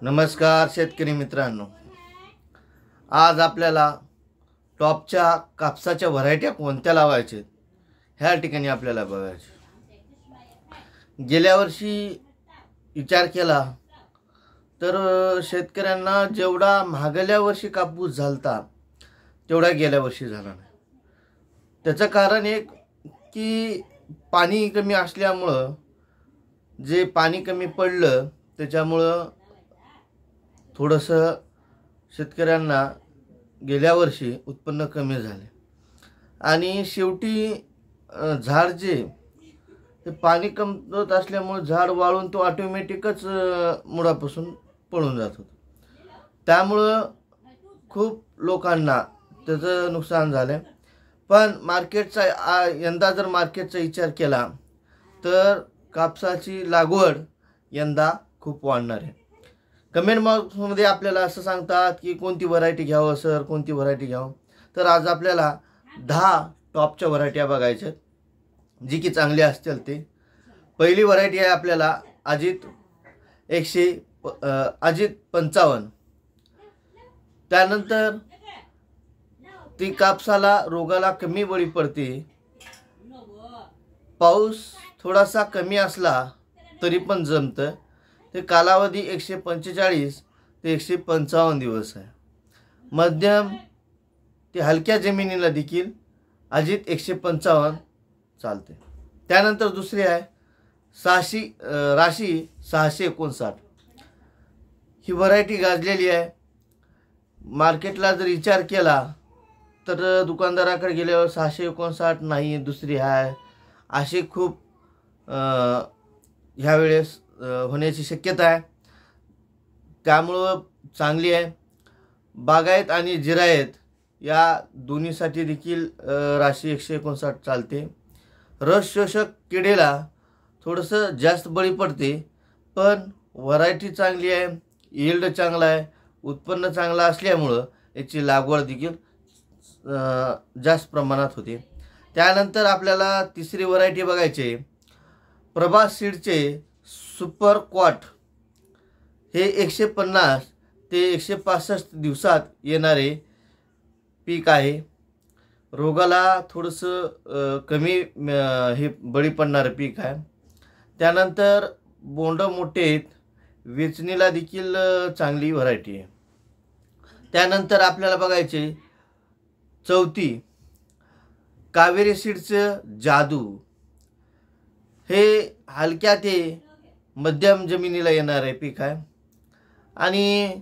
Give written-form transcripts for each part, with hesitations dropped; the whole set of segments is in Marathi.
नमस्कार शेतकरी मित्रांनो, आज आपल्याला टॉपच्या कापसाच्या व्हरायट्या कोणत्या लावायच्या ह्या ठिकाणी आपल्याला बघायचे। गेल्या वर्षी विचार केला तर शेतकऱ्यांना जेवढा महागल्या वर्षी कापूस झालता तेवढा गेल्या वर्षी झाला नाही। त्याचं कारण एक की पाणी कमी असल्यामुळं, जे पाणी कमी पडलं त्याच्यामुळं थोडंसं शेतकऱ्यांना गेल्या वर्षी उत्पन्न कमी झाले आणि शेवटी झाड जे ते पाणी कमतरत असल्यामुळे झाड वाळून तो ऑटोमॅटिकच मुळापासून पळून जात होता। त्यामुळं खूप लोकांना त्याचं नुकसान झालं। पण मार्केटचा यंदा जर मार्केटचा विचार केला तर कापसाची लागवड यंदा खूप वाढणार आहे। कमेंट बॉक्समध्ये आपल्याला असं सांगतात की कोणती व्हरायटी घ्यावं सर, कोणती व्हरायटी घ्यावं। तर आज आपल्याला 10 टॉपच्या व्हरायट्या बघायच्या जी की चांगली असतील। ते पहिली व्हरायटी आहे आपल्याला अजित 55। त्यानंतर ती कापसाला रोगाला कमी बळी पडते। पाऊस थोडासा कमी असला तरी पण जमतं। ते कालावधी 145 ते 155 दिवस आहे। मध्यम ते हलक्या जमिनीला देखील अजित 155 चालते। त्यानंतर दुसरी आहे राशी 659। ही व्हरायटी गाजलेली आहे। मार्केटला जर विचार केला तर दुकानदाराकडे गेल्यावर 659 नाही, दुसरी आहे अशी खूप ह्यावेळेस होण्याची शक्यता आहे। त्यामुळं चांगली आहे। बागायत आणि जिरायत या दोन्हीसाठी देखील राशी 159 चालते। रस शोषक किडेला थोडंसं जास्त बळी पडते, पण व्हरायटी चांगली आहे, यील्ड चांगला आहे, उत्पन्न चांगलं असल्यामुळं याची लागवड देखील जास्त प्रमाणात होते। त्यानंतर आपल्याला तिसरी व्हरायटी बघायची प्रभास सीडचे सुपर क्वाट। हे 150 ते 165 दिवसात येणारे पीक आहे। रोगाला थोडंसं कमी हे बळी पडणारं पीक आहे। त्यानंतर बोंड मोठे आहेत, वेचणीला देखील चांगली व्हरायटी आहे। त्यानंतर आपल्याला बघायचे चौथी कावेरी सीडचं जादू। हे हलक्या ते मध्यम जमिनीला येणार आहे पीक आहे आणि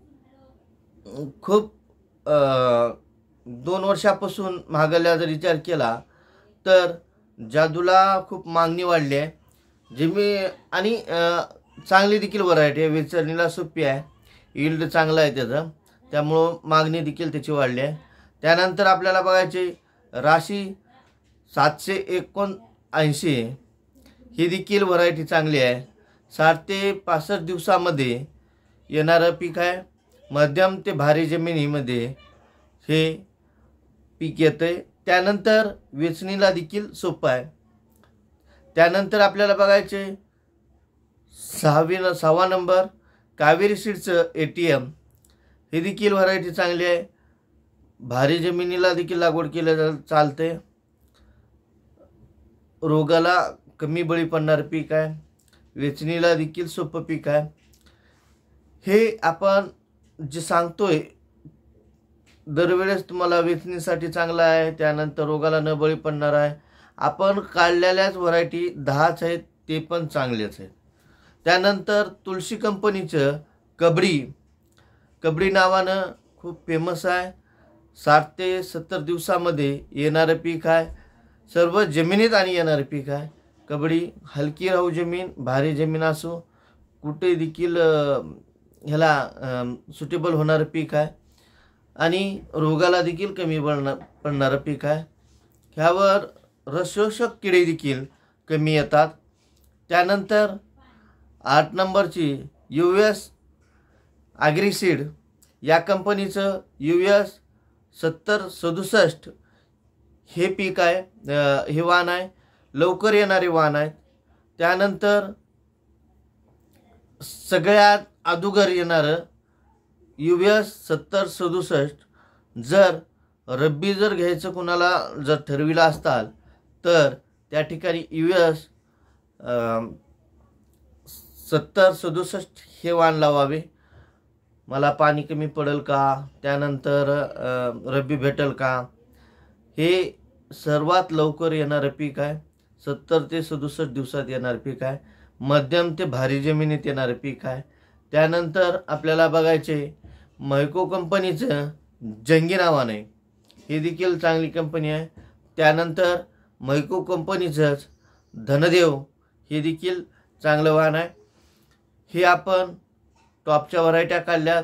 खूप 2 वर्षापासून महागल्या जर विचार केला तर जादूला खूप मागणी वाढली आहे। आणि चांगली देखील व्हरायटी आहे, वेचणीला सोपी आहे, यील्ड चांगला आहे त्याचं, त्यामुळं मागणी देखील त्याची वाढली आहे। त्यानंतर आपल्याला बघायचे राशी 779। ही देखील व्हरायटी चांगली आहे। 60 ते 65 दिवसामध्ये येणारं पीक आहे। मध्यम ते भारी जमिनीमध्ये हे पीक येते। त्यानंतर वेचणीला देखील सोपं आहे। त्यानंतर आपल्याला बघायचे 6 नंबर कावेरी सीडचं ATM। ही देखील व्हरायटी चांगली आहे, भारी जमिनीला देखील लागवड केल्या चालते, रोगाला कमी बळी पडणारं पीक आहे, वेचणीला देखील सोपं पीक आहे। हे आपण जे सांगतोय दरवेळेस तुम्हाला वेचणीसाठी चांगला आहे, त्यानंतर रोगाला न बळी पडणार आहे। आपण काढलेल्याच व्हरायटी 10च आहेत, ते पण चांगलेच आहेत। त्यानंतर तुलसी कंपनीचं कबडी नावानं खूप फेमस आहे। 60 ते 70 दिवसामध्ये येणारं पीक आहे, सर्व जमिनीत आणि येणारं पीक आहे। कबडी हलकी राहू जमीन, भारी जमीन असो, कुठे देखील ह्याला सुटेबल होणारं पीक आहे आणि रोगाला देखील कमी पडणारं पीक आहे। ह्यावर रसशोषक किडे देखील कमी येतात। त्यानंतर 8 नंबरची US ॲग्रीसीड या कंपनीचं US 7067 हे पीक आहे, हे वाण आहे, लवकर येणारे वाण आहेत। त्यानंतर सगळ्यात अगोदर येणारं US 7067 जर रब्बी जर घ्यायचं कुणाला जर ठरविलं असताल तर त्या ठिकाणी US 7067 हे वाण लावावे. मला पाणी कमी पडेल का, त्यानंतर रब्बी भेटेल का, हे सर्वात लवकर येणारं पीक आहे. 70 ते 67 दिवसात येणारं पीक आहे. मध्यम ते भारी जमिनीत येणारं पीक आहे. त्यानंतर आपल्याला बघायचे मैको कंपनीचं जंगी नावाने आहे, हे देखील चांगली कंपनी आहे. त्यानंतर मैको कंपनीचंच धनदेव हे देखील चांगलं वाण आहे. हे आपण टॉपच्या व्हरायट्या काढल्यात.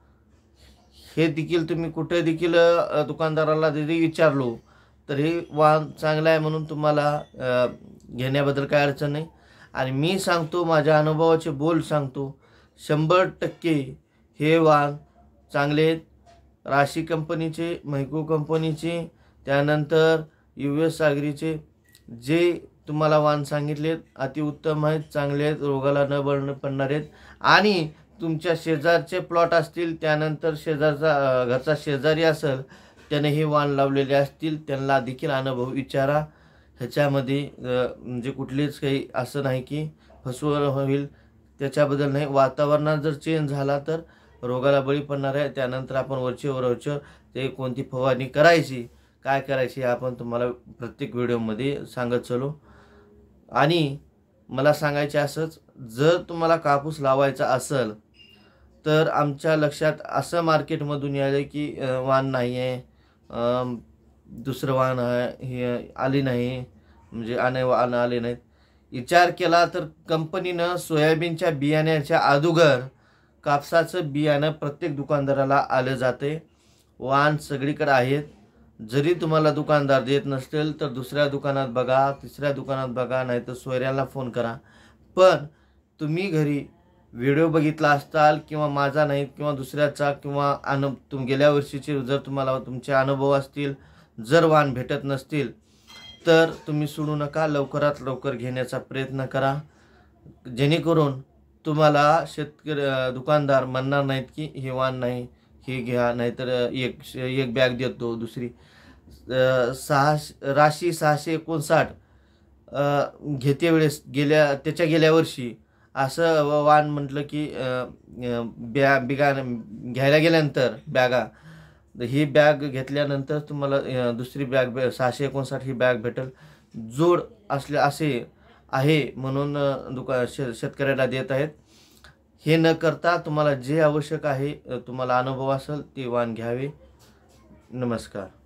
हे देखील तुम्ही कुठे देखील दुकानदाराला जरी विचारलो तर हे वाण चांगलं आहे म्हणून तुम्हाला घेण्याबद्दल काय अडचण नाही. आणि मी सांगतो, माझ्या अनुभवाचे बोल सांगतो, 100% हे वाण चांगले आहेत. राशी कंपनीचे, मैको कंपनीचे, त्यानंतर US सागरीचे जे तुम्हाला वाण सांगितलेत अतिउत्तम आहेत, चांगले आहेत, रोगाला न पडणार आहेत. आणि तुमच्या शेजारचे प्लॉट असतील, त्यानंतर शेजारचा घरचा शेजारी असेल त्याने हे वाण लावलेले असतील, त्यांना देखील अनुभव विचारा. ह्याच्यामध्ये म्हणजे कुठलीच काही असं नाही की फसवणूक होईल, त्याच्याबद्दल नाही. वातावरणात जर चेंज झाला तर रोगाला बळी पडणार आहे. त्यानंतर आपण वरचेवर ते कोणती फवारणी करायची, काय करायची, आपण तुम्हाला प्रत्येक व्हिडिओमध्ये सांगत चलो. आणि मला सांगायचे असंच, जर तुम्हाला कापूस लावायचा असेल तर आमच्या लक्षात असं मार्केटमधून यायलं की वाण नाही आहे, दुसरं वाण आहे, हे आले नाही, म्हणजे वाण आले नाहीत. विचार केला तर कंपनीनं सोयाबीनच्या बियाण्याच्या अगोदर कापसाचं बियाणं प्रत्येक दुकानदाराला आलं जाते. वाण सगळीकडे आहेत. जरी तुम्हाला दुकानदार देत नसतील तर दुसऱ्या दुकानात बघा, तिसऱ्या दुकानात बघा, नाही तर सोयऱ्याला फोन करा. पण तुम्ही घरी व्हिडिओ बघितला असताल किंवा माझा नाही किंवा दुसऱ्याचा किंवा गेल्या वर्षीचे जर तुम्हाला तुमचे अनुभव असतील, जर वाण भेटत नसतील तर तुम्ही सोडू नका, लवकरात लवकर घेण्याचा प्रयत्न करा. जेणेकरून तुम्हाला दुकानदार म्हणणार नाहीत की हे वाण नाही, हे घ्या, नाहीतर एक बॅग देतो दुसरी. राशी 659 घेते वेळेस गेल्या वर्षी असं वाण म्हटलं की बिगा घ्यायला गेल्यानंतर बॅगा, ही बॅग घेतल्यानंतर तुम्हाला दुसरी बॅग 659 ही बॅग भेटेल. जोड असे आहे म्हणून शेतकऱ्याला देत आहेत. हे न करता तुम्हाला जे आवश्यक आहे, तुम्हाला अनुभव असेल ते वाण घ्यावे. नमस्कार.